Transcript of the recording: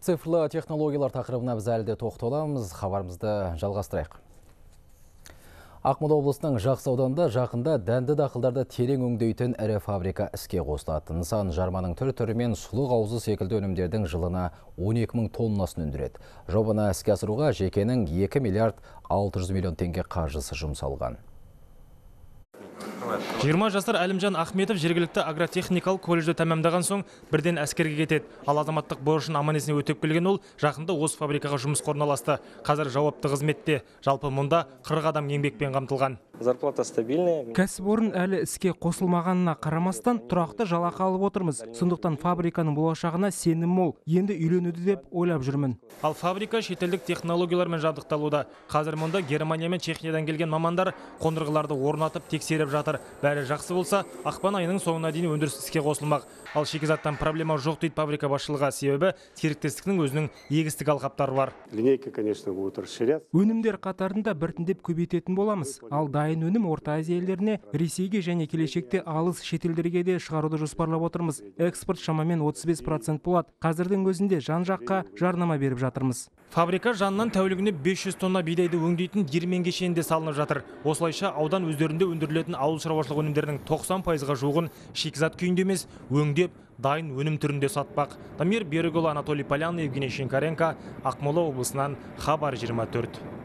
Цифрлы технологиялар тақырыбына біз әлі де тоқталамыз. Хабарымызды жалғастырайық. Ақмола облысының Жақсы ауданында жақында дәнді дақылдарды терең өңдейтін ірі фабрика іске қосылады. Нысан жарманың түр-түрі мен сұлық аузы секілді өнімдердің жылына 12 мың тоннасын өндіреді. Жобаны іске асыруға жекенің 2 миллиард 600 миллион теңге қаржысы жұмсалған. 20 жасар Әлімжан Ахметов жергілікті агротехникалық колледжді тәмамдаған соң бірден әскерге кетеді. Ал азаматтық борышын аман-есен өтеп келген ол жақында осы фабрикаға жұмысқа орналасты. Қазір жауапты қызметте. Жалпы мұнда 40 адам еңбекпен қамтылған. Зарплата стабильная. Кәсіпорын әлі іске қосылмағанына қарамастан тұрақты жалақы алып отырмыз. Сондықтан фабриканың болашағына сенім мол. Енді үйленуді деп ойлап жүрмін. Ал фабрика шетелдік технологиялармен жабдықталуда. Қазір мұнда Германия мен Чехиядан келген мамандар қондырғыларды орнатып тексеріп жатыр. Бәрі жақсы болса, ақпан айының соңына дейін өндіріс іске қосылмақ. Ал шикізаттан проблема жоқ дейді фабрика басшылығы, себебі серіктестіктің өзінің егістік алқаптары бар. Линейка, конечно, будет расширяться. Өнімдер қатарында біртіндеп көбейтетін боламыз. Ал дайын өнім Орта Азия елдеріне, Ресейге және келешекте алыс шетелдерге де шығаруды жоспарлап отырмыз. Экспорт шамамен 35% болады. Қазірдің өзінде жан-жаққа жарнама беріп жатырмыз. Фабрика жанынан тәулігіне 500 тонна бидайды өңдейтін диірмен кешенінде салынып жатыр. Осылайша аудан өздерінде өндірілетін ауыл шаруашылық өнімдерінің 90%-ға жуығын шикізат күйінде емес, өңдеп, дайын өнім түрінде сатпақ. Дамир Берікұлы, Анатолий Полян, Евгений Шинкаренко, Ақмола облысынан Хабар 24.